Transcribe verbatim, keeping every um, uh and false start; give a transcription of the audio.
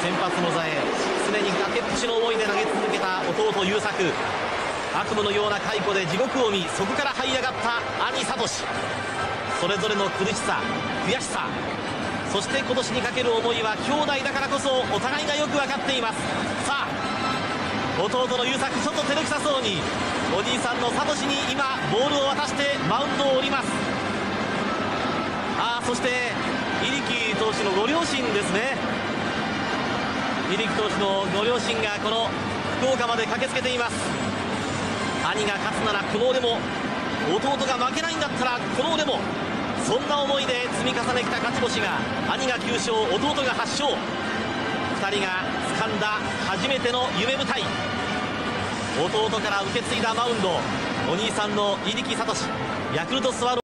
先発の座へ常に崖っぷちの思いで投げ続けた弟優作、悪夢のような解雇で地獄を見、そこから這い上がった兄聡。それぞれの苦しさ、悔しさ、そして今年にかける思いは兄弟だからこそお互いがよく分かっています。さあ弟の優作、ちょっと照れくさそうにお兄さんの聡に今ボールを渡してマウンドを降ります。ああ、そして入木投手のご両親ですね。入木投手のご両親がこの福岡まで駆けつけています。兄が勝つならこの俺も、弟が負けないんだったらこの俺も、そんな思いで積み重ねてきた勝ち星が、兄がきゅう勝、弟がはち勝、ふたりが掴んだ初めての夢舞台。弟から受け継いだマウンド、お兄さんの入木聡、ヤクルトスワロー